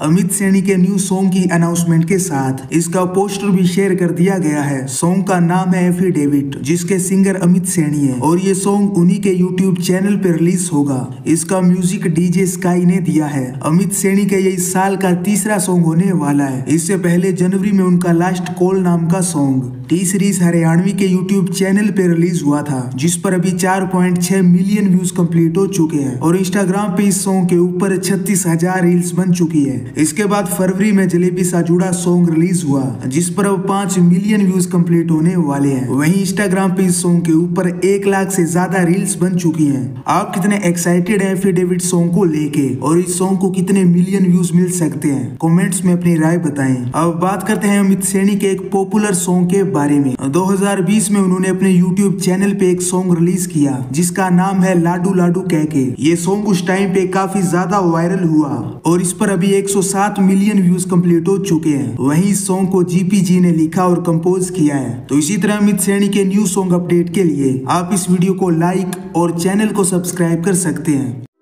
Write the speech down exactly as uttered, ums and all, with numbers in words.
अमित सैनी के new song की announcement के साथ इसका पोस्टर भी शेयर कर दिया गया है। सॉन्ग का नाम है एफिडेविट, जिसके सिंगर अमित सैनी है और ये सॉन्ग उन्हीं के यूट्यूब चैनल पर रिलीज होगा। इसका म्यूजिक डीजे स्काई ने दिया है। अमित सैनी का ये इस साल का तीसरा सॉन्ग होने वाला है। इससे पहले जनवरी में उनका लास्ट कॉल नाम का सॉन्ग टी सीरीज हरियाणवी के यूट्यूब चैनल पे रिलीज हुआ था, जिस पर अभी चार पॉइंट छह मिलियन व्यूज कंप्लीट हो चुके हैं और इंस्टाग्राम पे इस सॉन्ग के ऊपर छत्तीस हजार रील्स बन चुकी है। इसके बाद फरवरी में जलेबी सा जुड़ा सॉन्ग रिलीज हुआ, जिस पर अब पांच मिलियन व्यूज कंप्लीट होने वाले हैं। वहीं इंस्टाग्राम पे इस सॉन्ग के ऊपर एक लाख से ज्यादा रील्स बन चुकी है। आप कितने एक्साइटेड है एफिडेविट सॉन्ग को लेके और इस सॉन्ग को कितने मिलियन व्यूज मिल सकते हैं? कमेंट्स में अपनी राय बताएं। अब बात करते हैं अमित सैनी के एक पॉपुलर सॉन्ग के बारे में। दो हज़ार बीस में उन्होंने अपने यूट्यूब चैनल पे एक सॉन्ग रिलीज किया, जिसका नाम है लाडू लाडू कहके। ये सॉन्ग उस टाइम पे काफी ज्यादा वायरल हुआ और इस पर अभी एक सौ सात मिलियन व्यूज कंप्लीट हो चुके हैं। वहीं इस सॉन्ग को जीपी जी ने लिखा और कंपोज किया है। तो इसी तरह अमित सैनी के न्यू सॉन्ग अपडेट के लिए आप इस वीडियो को लाइक और चैनल को सब्सक्राइब कर सकते हैं।